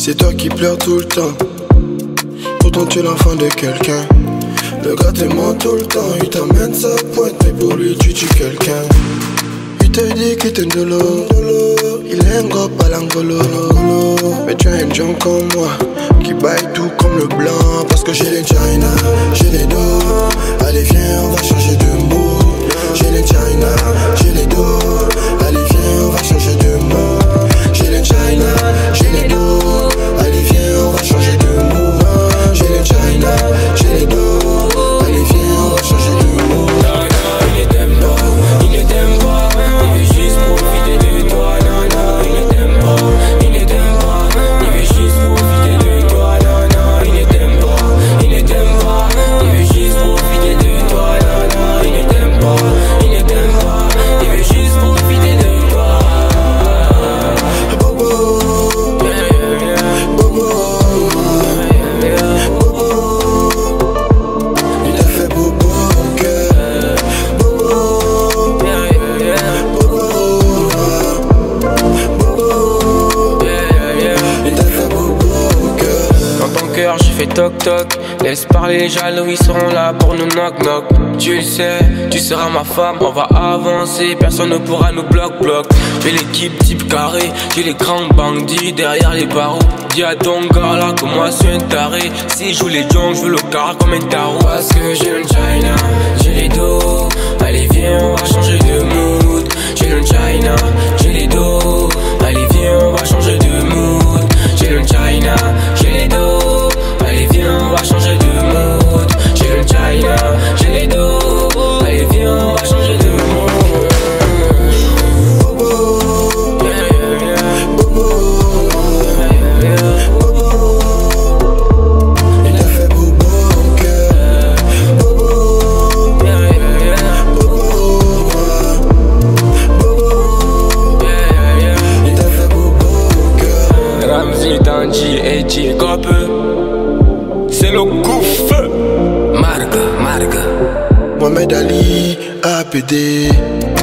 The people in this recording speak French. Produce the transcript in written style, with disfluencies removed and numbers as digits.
C'est toi qui pleures tout le temps. Pourtant tu es l'enfant de quelqu'un. Le gars te ment tout le temps. Il t'emmène sa pointe, mais pour lui tu tues quelqu'un. Il te dit qu'il t'aime de l'eau. Il est un gros palangolo. Mais tu as un John comme moi qui baille tout comme le blanc. Parce que j'ai les China, j'ai les dos. Allez viens, on va changer de mot. J'ai les China, j'ai les dos. Allez viens, on va changer de mot. J'ai les China, j'ai les dos. Allez viens, on va changer de mot. J'ai les China, j'ai les dos. Allez viens, on va changer de mot. Il ne t'aime pas, il ne t'aime pas. Il veut juste profiter de toi. Non, non, il ne t'aime pas, il ne t'aime pas. Il veut juste profiter de toi. Non, non, il ne t'aime pas, il ne t'aime pas. Il veut juste profiter de toi. Non, non, il ne t'aime pas, il ne t'aime pas. Il veut juste profiter de toi. Bobo, Bobo, Bobo. Il t'a fait bobo au cœur. Bobo, Bobo, Bobo. Il t'a fait bobo au cœur. Dans ton cœur j'ai fait toc toc. Laisse parler les jaloux, ils seront là pour nous knock knock. Tu le sais, tu seras ma femme, on va avancer. Personne ne pourra nous bloc. J'ai l'équipe type carré, j'ai les grands bandits derrière les barreaux. Dis à ton gars là que moi je suis un taré. Si je joue les jongs, je veux le car comme un tarot. Parce que j'ai le China, j'ai les dos. Allez viens, on va changer de mood. J'ai le China, j'ai les dos. Allez viens, on va changer de mood. J'ai le China, j'ai les dos. Allez viens, on va changer de mood. J'ai le China, j'ai les dos. Allez viens, on va changer de mood. Bobo, Bobo, Bobo. Il t'a fait bobo au cœur. Bobo, Bobo, il t'a fait bobo au cœur. Ramzi, Danji, Eji, Gope. C'est le coup feu. Marga. Mohamed Ali, APD.